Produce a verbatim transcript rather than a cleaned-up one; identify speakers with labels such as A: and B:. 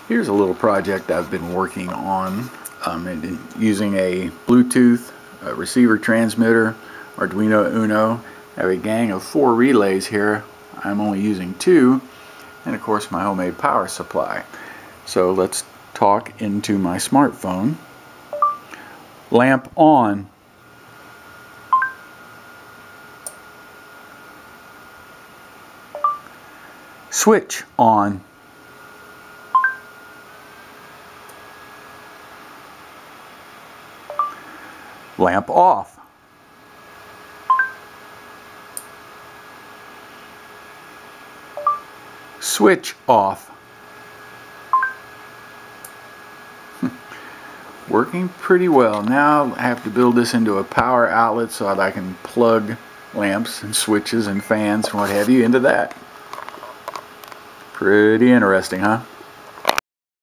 A: Here's a little project I've been working on um, and using a Bluetooth a receiver transmitter, Arduino Uno. I have a gang of four relays here. I'm only using two, and of course my homemade power supply. So let's talk into my smartphone. Lamp on. Switch on. Lamp off. Switch off. Working pretty well. Now I have to build this into a power outlet so that I can plug lamps and switches and fans and what have you into that. Pretty interesting, huh?